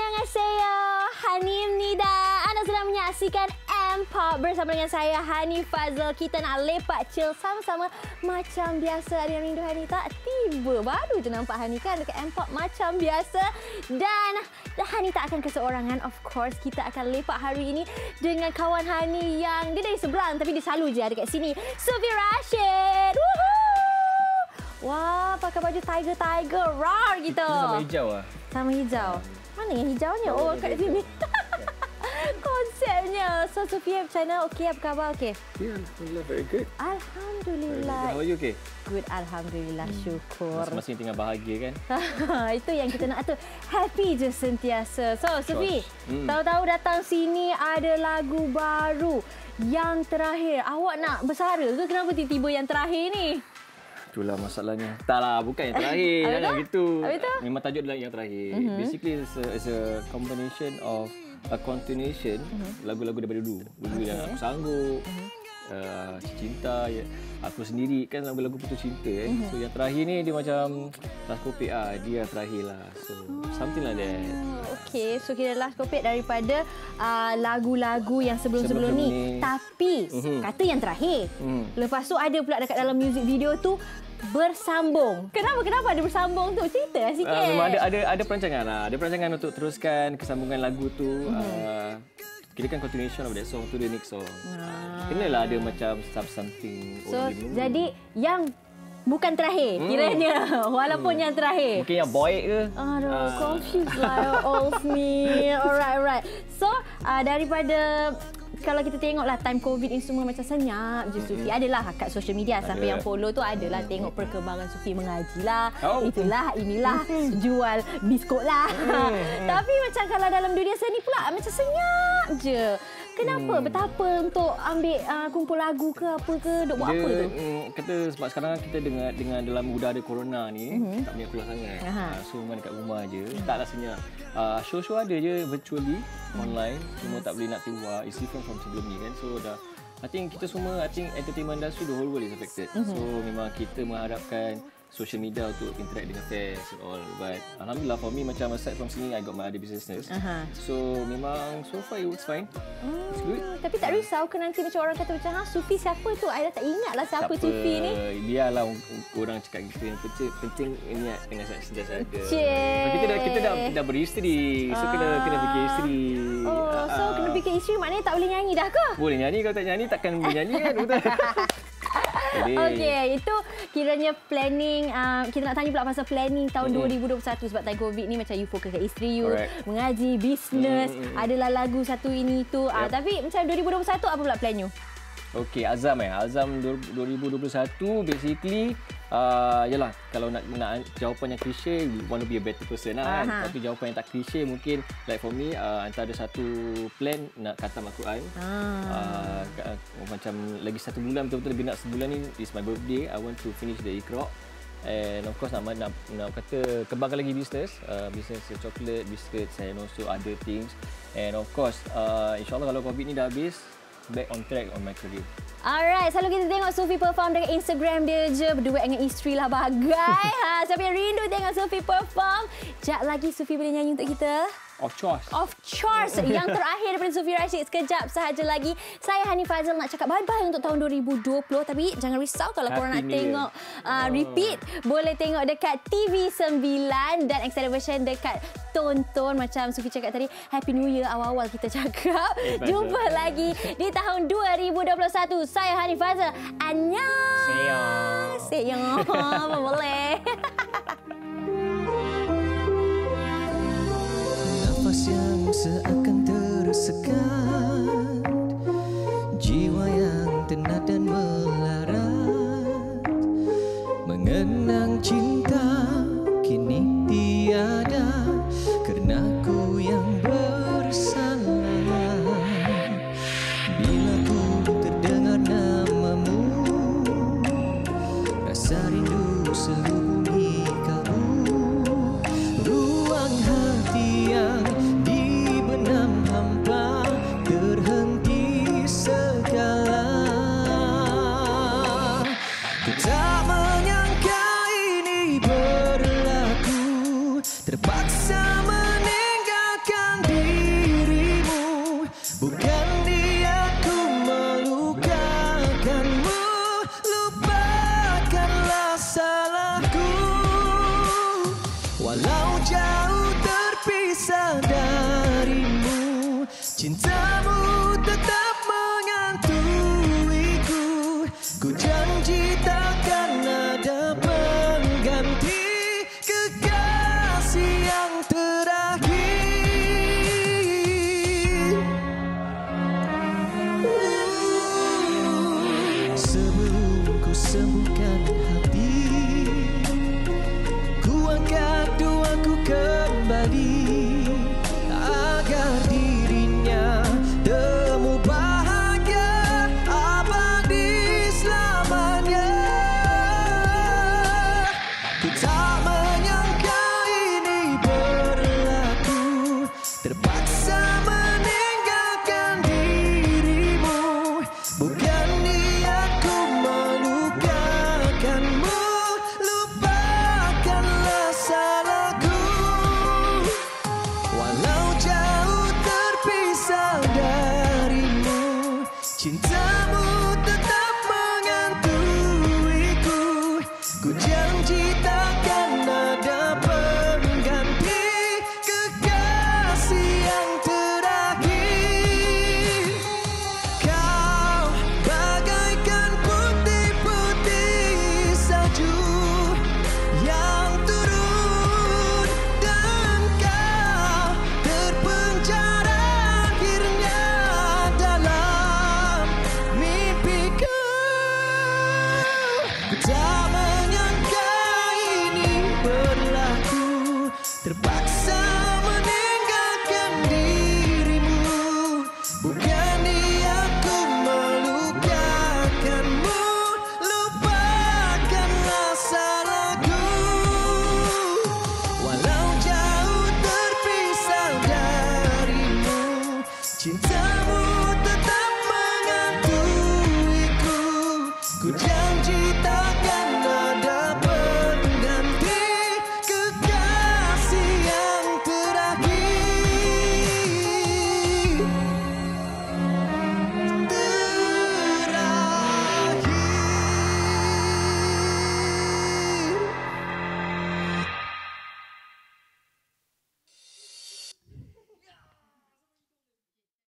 Annyeonghaseyo, Hanimnida. Anda sedang menyaksikan M-Pop bersama dengan saya, Hani Fazal. Kita nak lepak chill sama-sama macam biasa. Ada yang rindu Hani tak? Tiba baru je nampak Hani kan dekat M-Pop macam biasa. Dan Hani tak akan keseorangan. Of course, kita akan lepak hari ini dengan kawan Hani yang dia dari seberang tapi dia selalu je ada kat sini. Sufi Rashid. Woohoo! Wah, pakai baju tiger roar gitu. Sama hijau lah. Sama hijau. Mana yang hijaunya? Oh, kat sini. Konsepnya. So, Sufi, macam mana? Okey, apa khabar? Okey? Yeah, Alhamdulillah, very good. Alhamdulillah. How are you, okay? Good, Alhamdulillah. Syukur. Masing-masing tinggal bahagia kan? Itu yang kita nak tu. Happy je sentiasa. So, Sufi, tahu-tahu datang sini ada lagu baru yang terakhir. Awak nak bersara ke? Kenapa tiba-tiba yang terakhir ni? Itulah masalahnya. Tak lah, bukan yang terakhir. Jangan gitu. Memang tajuk adalah yang terakhir. Basically, it's a combination of a continuation lagu-lagu daripada dulu. Dulu yang Aku Sanggup, Cinta, Aku Sendiri, kan lagu-lagu putus cinta. So yang terakhir ni dia macam last kopek lah. Dia terakhir lah. So something like that. Okey, so kira last kopek daripada lagu-lagu yang sebelum-sebelum ni. Tapi kata yang terakhir. Lepas tu ada pula dekat dalam music video tu bersambung. Kenapa ada bersambung tu? Cerita sikit. Memang ada perancangan lah. Ada perancangan untuk teruskan kesambungan lagu tu. Kira kan continuation of that song to the next song. Kenalah ada macam something. So jadi yang bukan terakhir kiranya. Walaupun yang terakhir. Mungkin yang boy ke? Aduh, confused lah of me. Alright. So daripada kalau kita tengoklah time COVID ini semua macam senyap je Sufi. Adalah kat social media sampai yang follow tu adalah tengok perkembangan Sufi mengaji lah. Itulah, inilah, jual biskut lah. Tapi macam kalau dalam dunia seni pula macam senyap je. Kenapa? Betapa untuk ambil kumpul lagu ke apa ke? Duk buat apa tu? Kata sebab sekarang kita dengan dalam udara corona ni tak banyak keluar sangat. So memang dekat rumah je. Taklah senyap. Show-show ada je virtually online. Cuma tak boleh nak keluar. It's different from sebelum ni kan. So dah I think kita semua entertainment industry the whole world is affected. So memang kita mengharapkan social media untuk interact dengan fans and all. But alhamdulillah for me macam aside from singing I got my other businesses. So memang so far it works fine. It's good. Tapi tak risau ke nanti macam orang kata macam Sufi siapa tu? I dah tak ingat lah siapa Sufi ni. Biarlah orang cakap gitu. Yang penting niat dengan sentiasa ada. Kita dah beristeri. So kena fikir isteri. So kena fikir isteri maknanya tak boleh nyanyi dah ke? Boleh nyanyi. Kalau tak nyanyi takkan bernyanyi kan. Betul. Okey, itu kiranya planning. Kita nak tanya pula pasal planning tahun 2021 sebab time COVID ni macam you fokus kat isteri you, mengaji, bisnes, adalah lagu satu ini tu. Tapi macam 2021 apa pula plan you? Okey, azam Azam 2021 basically yalah kalau nak jawapan yang klise, we want to be a better person lah kan. Tapi jawapan yang tak klise mungkin like for me antara satu plan nak khatam Al-Quran. Macam lagi 1 bulan betul-betul lebih nak sebulan ni is my birthday. I want to finish the Iqra. And of course nak kata kembangkan lagi bisnes chocolate, biscuits and also other things. And of course insyaAllah kalau COVID ni dah habis, back on track on my career. Alright, selalu kita tengok Sufi perform dekat Instagram dia je berduet dengan isteri lah bagai. Siapa yang rindu tengok Sufi perform? Sekejap lagi Sufi boleh nyanyi untuk kita. Of course. Yang terakhir daripada Sufi Rashid sekejap sahaja lagi. Saya Hani Fazal nak cakap bye-bye untuk tahun 2020. Tapi jangan risau kalau korang nak tengok repeat. Boleh tengok dekat TV9 dan extended version dekat Tonton. Macam Sufi cakap tadi, Happy New Year awal-awal kita cakap. Jumpa lagi di tahun 2021. Saya Hani Fazal. Annyeonghaseyo. Apa boleh? Nafas yang seakan tersekat, jiwa yang tenat dan melarat, mengenang cinta kini tiada, kerana ku yang bersalah. Bila ku terdengar namamu, rasa rindu selubungi kalbu, ruang hati yang dibenam hampa terhenti segala. Ku tak menyangka ini berlaku, terpaksa meninggalkan Cinta